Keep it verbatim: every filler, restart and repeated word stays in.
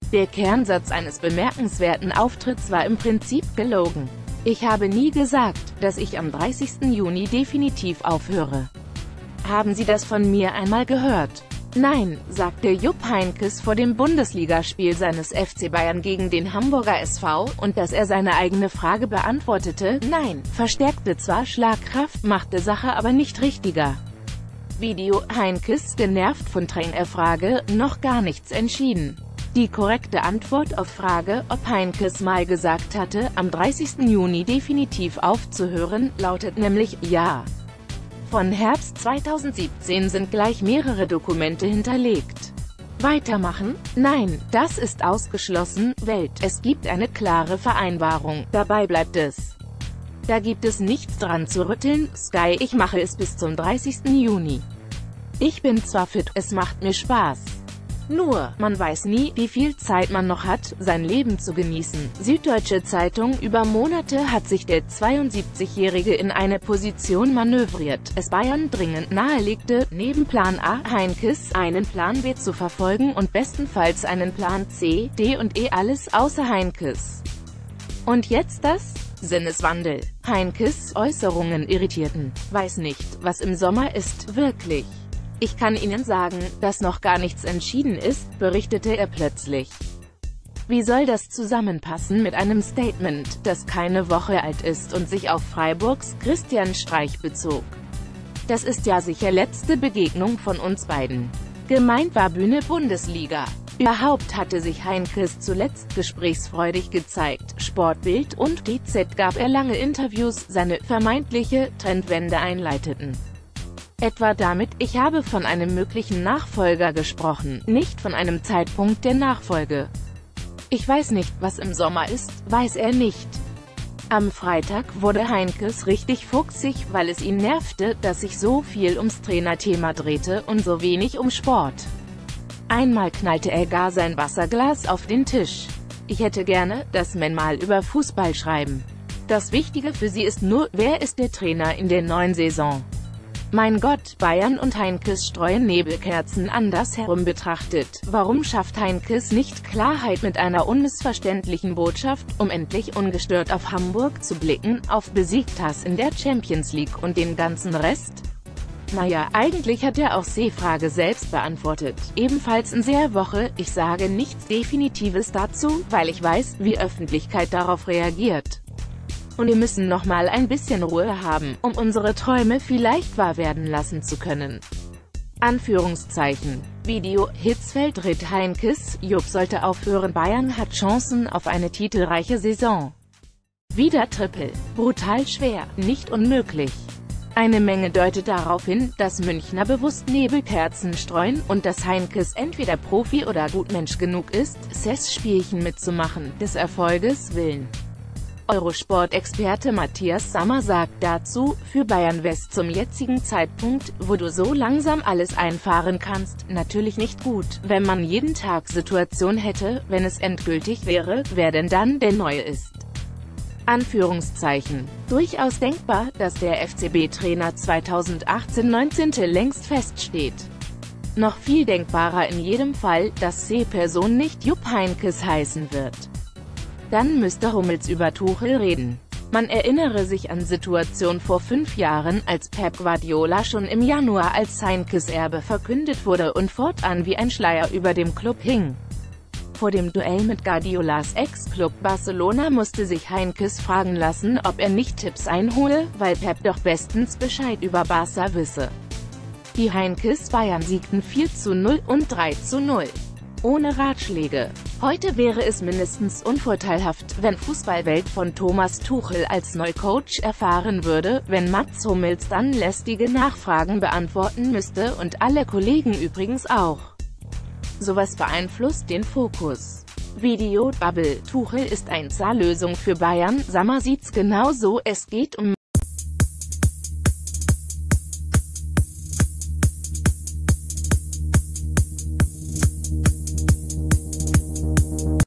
Der Kernsatz eines bemerkenswerten Auftritts war im Prinzip gelogen. Ich habe nie gesagt, dass ich am dreißigsten Juni definitiv aufhöre. Haben Sie das von mir einmal gehört? Nein, sagte Jupp Heynckes vor dem Bundesligaspiel seines F C Bayern gegen den Hamburger S V, und dass er seine eigene Frage beantwortete, nein, verstärkte zwar Schlagkraft, machte Sache aber nicht richtiger. Video, Heynckes genervt von Trainerfrage, noch gar nichts entschieden. Die korrekte Antwort auf Frage, ob Heynckes mal gesagt hatte, am dreißigsten Juni definitiv aufzuhören, lautet nämlich ja. Von Herbst zweitausendsiebzehn sind gleich mehrere Dokumente hinterlegt. Weitermachen? Nein, das ist ausgeschlossen, Welt. Es gibt eine klare Vereinbarung, dabei bleibt es. Da gibt es nichts dran zu rütteln, Sky, ich mache es bis zum dreißigsten Juni. Ich bin zwar fit, es macht mir Spaß. Nur, man weiß nie, wie viel Zeit man noch hat, sein Leben zu genießen. Süddeutsche Zeitung: Über Monate hat sich der zweiundsiebzigjährige in eine Position manövriert, es Bayern dringend nahelegte, neben Plan A, Heynckes, einen Plan B zu verfolgen und bestenfalls einen Plan C, D und E, alles außer Heynckes. Und jetzt das? Sinneswandel. Heynckes Äußerungen irritierten. Weiß nicht, was im Sommer ist, wirklich. Ich kann Ihnen sagen, dass noch gar nichts entschieden ist, berichtete er plötzlich. Wie soll das zusammenpassen mit einem Statement, das keine Woche alt ist und sich auf Freiburgs Christian Streich bezog? Das ist ja sicher letzte Begegnung von uns beiden. Gemeint war Bühne Bundesliga. Überhaupt hatte sich Heynckes zuletzt gesprächsfreudig gezeigt. Sportbild und D Z gab er lange Interviews, seine vermeintliche Trendwende einleiteten. Etwa damit, ich habe von einem möglichen Nachfolger gesprochen, nicht von einem Zeitpunkt der Nachfolge. Ich weiß nicht, was im Sommer ist, weiß er nicht. Am Freitag wurde Heynckes richtig fuchsig, weil es ihn nervte, dass sich so viel ums Trainerthema drehte und so wenig um Sport. Einmal knallte er gar sein Wasserglas auf den Tisch. Ich hätte gerne, dass men mal über Fußball schreiben. Das Wichtige für sie ist nur, wer ist der Trainer in der neuen Saison? Mein Gott, Bayern und Heynckes streuen Nebelkerzen. Andersherum betrachtet, warum schafft Heynckes nicht Klarheit mit einer unmissverständlichen Botschaft, um endlich ungestört auf Hamburg zu blicken, auf Besiktas in der Champions League und den ganzen Rest? Naja, eigentlich hat er auch C-Frage selbst beantwortet. Ebenfalls in der Woche, ich sage nichts Definitives dazu, weil ich weiß, wie Öffentlichkeit darauf reagiert. Und wir müssen noch mal ein bisschen Ruhe haben, um unsere Träume vielleicht wahr werden lassen zu können. Anführungszeichen. Video, Hitzfeld ritt Heynckes, Jupp sollte aufhören, Bayern hat Chancen auf eine titelreiche Saison. Wieder Triple. Brutal schwer, nicht unmöglich. Eine Menge deutet darauf hin, dass Münchner bewusst Nebelkerzen streuen, und dass Heynckes entweder Profi oder Gutmensch genug ist, Cess-Spielchen mitzumachen, des Erfolges willen. Eurosport-Experte Matthias Sammer sagt dazu, für Bayern wär's zum jetzigen Zeitpunkt, wo du so langsam alles einfahren kannst, natürlich nicht gut, wenn man jeden Tag Situation hätte, wenn es endgültig wäre, wer denn dann der Neue ist. Anführungszeichen. Durchaus denkbar, dass der F C B-Trainer zweitausendachtzehn neunzehn längst feststeht. Noch viel denkbarer in jedem Fall, dass C-Person nicht Jupp Heynckes heißen wird. Dann müsste Hummels über Tuchel reden. Man erinnere sich an Situation vor fünf Jahren, als Pep Guardiola schon im Januar als Heynckes Erbe verkündet wurde und fortan wie ein Schleier über dem Klub hing. Vor dem Duell mit Guardiolas Ex-Club Barcelona musste sich Heynckes fragen lassen, ob er nicht Tipps einhole, weil Pep doch bestens Bescheid über Barca wisse. Die Heynckes Bayern siegten vier zu null und drei zu null. Ohne Ratschläge. Heute wäre es mindestens unvorteilhaft, wenn Fußballwelt von Thomas Tuchel als Neucoach erfahren würde, wenn Mats Hummels dann lästige Nachfragen beantworten müsste und alle Kollegen übrigens auch. Sowas beeinflusst den Fokus. Video, Bubble, Tuchel ist eine Lösung für Bayern, Sammer sieht's genauso, es geht um